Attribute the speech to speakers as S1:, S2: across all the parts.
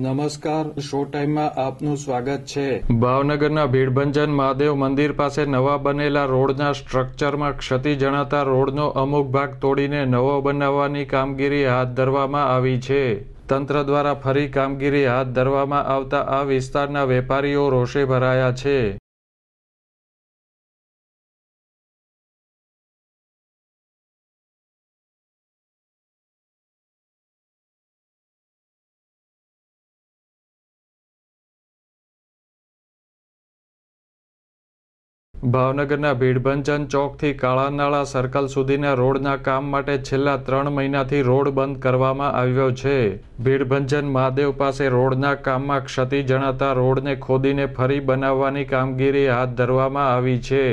S1: નમસ્કાર, શો ટાઈમમાં આપનું સ્વાગત છે।
S2: ભાવનગરના ભીડભંજન મહાદેવ મંદિર પાસે નવા બનેલા રોડના સ્ટ્રક્ચરમાં ક્ષતિ જણાતા રોડનો અમુક ભાગ તોડીને નવો બનાવવાની કામગીરી હાથ ધરવામાં આવી છે। તંત્ર દ્વારા ફરી કામગીરી હાથ ધરવામાં આવતા આ વિસ્તારના વેપારીઓ રોષે ભરાયા છે। ભાવનગરના ભીડભંજન ચોકથી કાળાનાળા સર્કલ સુધીના રોડના કામ માટે છેલ્લા 3 મહિનાથી રોડ બંધ કરવામાં આવ્યો છે। ભીડભંજન મહાદેવ પાસે રોડના કામમાં ક્ષતિ જણાતા રોડને ખોદીને ફરી બનાવવાની કામગીરી હાથ ધરવામાં આવી છે।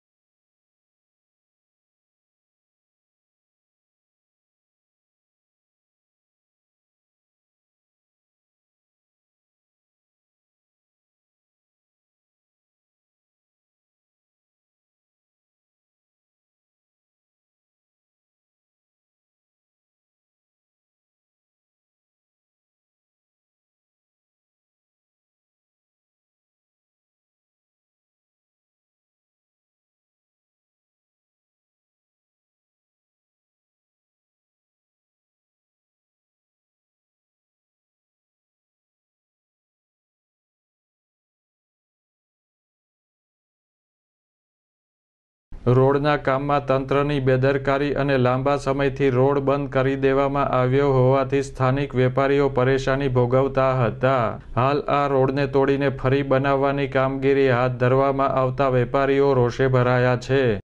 S2: રોડના કામમાં તંત્રની બેદરકારી અને લાંબા સમયથી રોડ બંધ કરી દેવામાં આવ્યો હોવાથી સ્થાનિક વેપારીઓ પરેશાની ભોગવતા હતા। હાલ આ રોડને તોડીને ફરી બનાવવાની કામગીરી હાથ ધરવામાં આવતા વેપારીઓ રોષે ભરાયા છે।